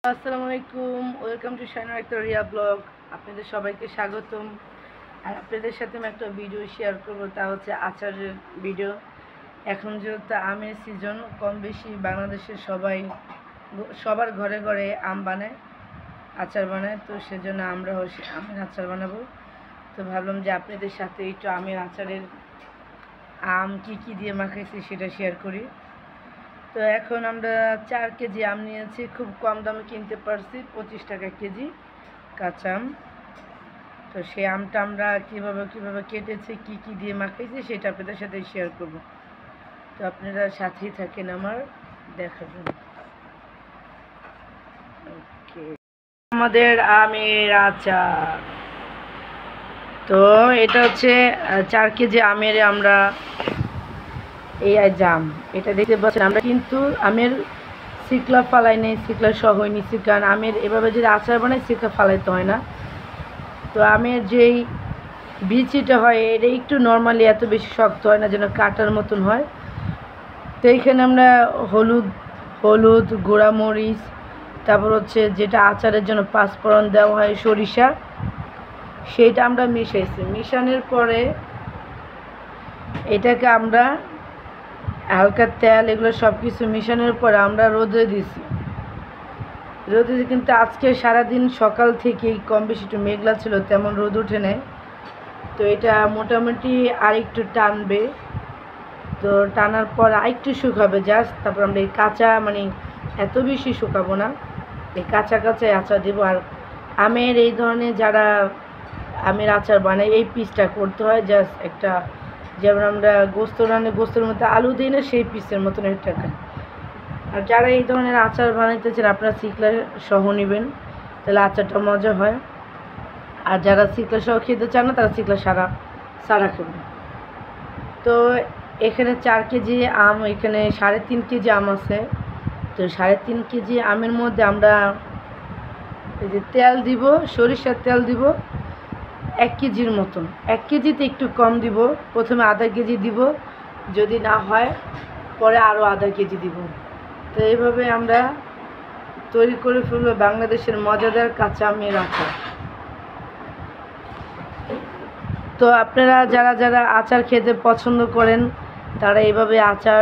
আসসালামু আলাইকুম, welcome to shiner একটা রিয়া ব্লগ। আপনাদের সবাইকে স্বাগতম। আর আপনাদের সাথে আমি একটা ভিডিও শেয়ার করবো, তা হচ্ছে আচারের ভিডিও। এখন যেহেতু আমের সিজন, কম বেশি বাংলাদেশের সবার ঘরে ঘরে আম বানায়, আচার বানায়। তো সেজন্য আমরা আমের আচার বানাবো। তো ভাবলাম যে আপনাদের সাথে একটু আমের আচারের আম কী দিয়ে মাখাইছি সেটা শেয়ার করি। তো এখন আমরা 4 কেজি আম নিয়েছি, খুব কম দামে কিনতে পারছি, 25 টাকা কেজি কাঁচা আম। তো সেই আমটা আমরা কীভাবে কেটেছি, কী দিয়ে মাখাইছি সেটা আপনাদের সাথে শেয়ার করব। তো আপনারা সাথেই থাকেন আমার দেখাবেন। ওকে, আমাদের আমের আচার। তো এটা হচ্ছে 4 কেজি আমের আমরা এই জাম, এটা দেখতে পাচ্ছেন। আমরা কিন্তু আমের শিকলা ফালাই নেই, শিকলা সহ নিচ্ছি, কারণ আমের এভাবে যদি আচার বানাই শিকলা ফালাইতে হয় না। তো আমের যেই বিচিটা হয় এটা একটু নর্মালি এত বেশি শক্ত হয় না, যেন কাটার মতন হয়। তো এইখানে আমরা হলুদ গুঁড়ামরিচ, তারপর হচ্ছে যেটা আচারের জন্য পাঁচফোড়ন দেওয়া হয়, সরিষা, সেইটা আমরা মিশাইছি। মিশানোর পরে এটাকে আমরা হালকা তেল এগুলো সব কিছু মিশানোর পরে আমরা রোদে দিছি। কিন্তু আজকে সারাদিন সকাল থেকেই কম বেশি একটু মেঘলা ছিল, তেমন রোদ ওঠে নেয়। তো এটা মোটামুটি আরেকটু টানবে। তো টানার পর আরেকটু শুকাবে জাস্ট, তারপর আমরা এই কাঁচা, এত বেশি শুকাবো না, এই কাঁচা আচার দেবো। আর আমের এই ধরনের যারা আমের আচার বানায়, এই পিসটা করতে হয় জাস্ট একটা, যেমন আমরা গোস্তের মধ্যে আলু দিই না, সেই পিসের মতন একটা। আর যারা এই ধরনের আচার বানাইতেছেন আপনারা শিকলা সহ নেবেন, তাহলে আচারটা মজা হয়। আর যারা শিকলা সহ খেতে চান না, তারা শিকলা সারা খাবেন। তো এখানে 4 কেজি আম, এখানে 3.5 কেজি আম আছে। তো 3.5 কেজি আমের মধ্যে আমরা এই যে তেল দিব, সরিষার তেল দিব 1 কেজির মতন। 1 কেজিতে একটু কম দিব, প্রথমে আধা কেজি দিব, যদি না হয় পরে আরও আধা কেজি দিব। তো এইভাবে আমরা তৈরি করে ফেলবো বাংলাদেশের মজাদার কাঁচা আমের আচার। তো আপনারা যারা আচার খেতে পছন্দ করেন, তারা এইভাবে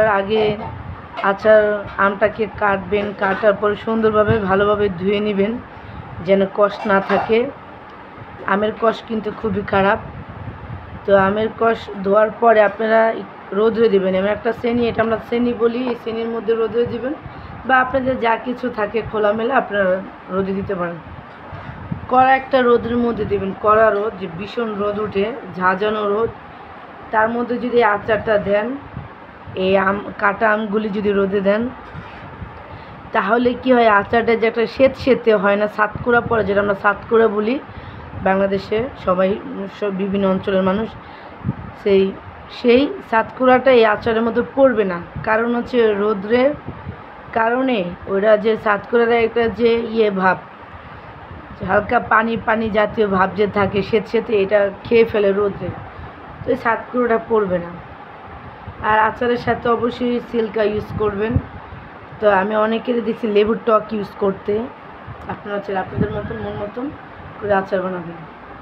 আচার আমটাকে কাটার পরে সুন্দরভাবে ভালোভাবে ধুয়ে নেবেন, যেন কষ না থাকে। আমের কষ কিন্তু খুবই খারাপ। তো আমের কষ ধোয়ার পরে আপনারা রোদে দেবেন। এমন একটা চেনি, এটা আমরা চেনি বলি, এই চেনির মধ্যে রোদে দিবেন, বা আপনাদের যা কিছু থাকে খোলামেলা আপনারা রোদে দিতে পারেন। কড়া একটা রোদের মধ্যে দেবেন, কড়া রোদ, যে ভীষণ রোদ উঠে, ঝাঁঝানো রোদ, তার মধ্যে যদি আচারটা দেন, এই কাটা আমগুলি যদি রোদে দেন, তাহলে কি হয়, আচারটা যে একটা সেতে হয় না, সাতকুড়া পড়ে, যেটা আমরা সাতকুড়া বলি বাংলাদেশে বিভিন্ন অঞ্চলের মানুষ, সেই সাতকুড়াটা এই আচারের মধ্যে পড়বে না। কারণ হচ্ছে রোদ্রের কারণে ওরা যে সাতকুড়াটা একটা যে ভাব, হালকা পানি জাতীয় ভাব যে থাকে, সেতে এটা খেয়ে ফেলে রোদে। তো এই সাতকুড়োটা পড়বে না। আর আচারের সাথে অবশ্যই সিল্কা ইউজ করবেন। তো আমি অনেকেরই দেখছি লেবুর টক ইউজ করতে। আপনারা আপনাদের মন মতন করে আচার বানাবেন।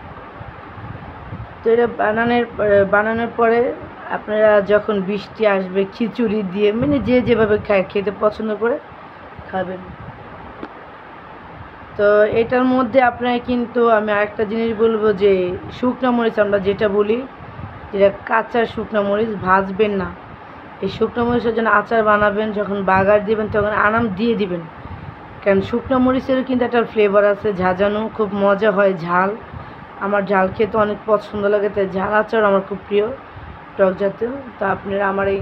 তো এটা বানানোর পরে আপনারা যখন বৃষ্টি আসবে, খিচুড়ি দিয়ে, যেভাবে খেতে পছন্দ করে খাবেন। তো এটার মধ্যে আপনারা কিন্তু, আমি আরেকটা জিনিস বলবো, যে শুকনো মরিচ আমরা যেটা বলি, যেটা কাঁচা শুকনো মরিচ ভাজবেন না। এই শুকনো মরিচের জন্য আচার বানাবেন, যখন বাগার দিবেন তখন আনাম দিয়ে দিবেন, কারণ শুকনো মরিচেরও কিন্তু একটা ফ্লেভার আছে, ঝাঁঝানো, খুব মজা হয়, ঝাল। আমার ঝাল খেতে অনেক পছন্দ লাগে, তাই ঝাল আচার আমার খুব প্রিয়, টক জাতীয়। তো আপনারা আমার এই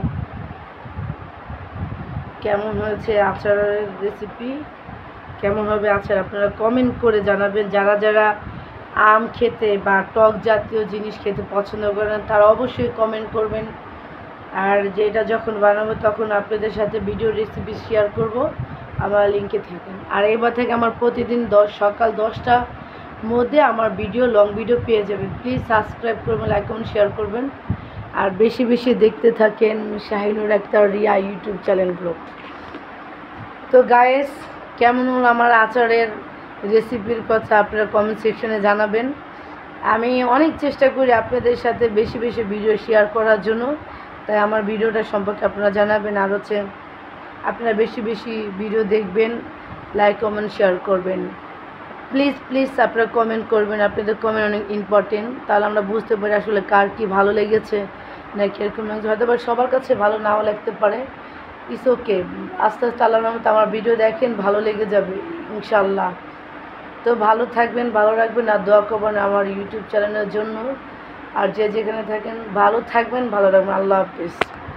কেমন হয়েছে আচারের রেসিপি, কেমন হবে আচার, আপনারা কমেন্ট করে জানাবেন। যারা আম খেতে বা টক জাতীয় জিনিস খেতে পছন্দ করেন, তারা অবশ্যই কমেন্ট করবেন। আর যেটা যখন বানাবো তখন আপনাদের সাথে ভিডিও রেসিপি শেয়ার করব, আমার লিঙ্কে থাকেন। আর এবার থেকে আমার প্রতিদিন সকাল 10টার মধ্যে আমার লং ভিডিও পেয়ে যাবেন। প্লিজ সাবস্ক্রাইব করবেন, লাইক কমেন্ট শেয়ার করবেন, আর বেশি বেশি দেখতে থাকেন Shahinur Akter Riya YouTube channel blog. তো গাইস, কেমন হলো আমার আচারের রেসিপির কথা আপনারা কমেন্ট সেকশনে জানাবেন। আমি অনেক চেষ্টা করি আপনাদের সাথে বেশি বেশি ভিডিও শেয়ার করার জন্য, তাই আমার ভিডিওটা সম্পর্কে আপনারা জানাবেন। আর হচ্ছে আপনারা বেশি বেশি ভিডিও দেখবেন, লাইক কমেন্ট শেয়ার করবেন। প্লিজ প্লিজ আপনারা কমেন্ট করবেন, আপনাদের কমেন্ট অনেক ইম্পর্টেন্ট, তাহলে আমরা বুঝতে পারি আসলে কার কী ভালো লেগেছে না কীরকম লাগছে। হয়তো বা সবার কাছে ভালো নাও লাগতে পারে, ইটস ওকে। আস্তে আস্তে আল্লাহর রহমতে আমার ভিডিও দেখেন, ভালো লেগে যাবে ইনশাল্লাহ। তো ভালো থাকবেন, ভালো রাখবেন, আর দোয়া করবেন আমার ইউটিউব চ্যানেলের জন্য। আর যে যেখানে থাকেন ভালো থাকবেন, ভালো রাখবেন। আল্লাহ হাফিজ।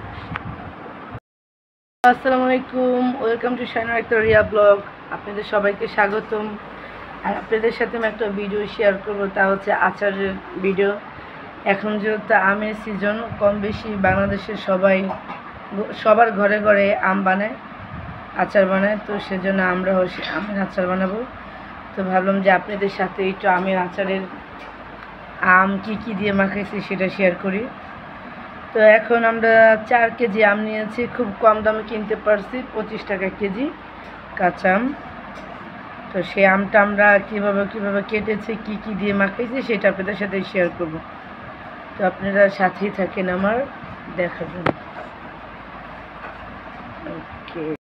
আসসালামু আলাইকুম, ওয়েলকাম টু শাইনার একটা রিয়া ব্লগ। আপনাদের সবাইকে স্বাগতম। আর আপনাদের সাথে আমি একটা ভিডিও শেয়ার করবো, তা হচ্ছে আচারের ভিডিও। এখন যেহেতু আমের সিজন, কম বেশি বাংলাদেশের সবার ঘরে ঘরে আম বানায়, আচার বানায়। তো সেজন্য আমরা আমের আচার বানাবো। তো ভাবলাম যে আপনাদের সাথে একটু আমের আচারের আম কী দিয়ে মাখাইছি সেটা শেয়ার করি। তো এখন আমরা 4 কেজি আম নিয়েছি, খুব কম দামে কিনতে পারছি, 25 টাকা কেজি কাঁচা আম। তো সেই আমটা আমরা কীভাবে কেটেছি, কী দিয়ে মাখাইছি সেটা আপনাদের সাথে শেয়ার করব। তো আপনারা সাথেই থাকেন আমার, দেখাবেন। ওকে।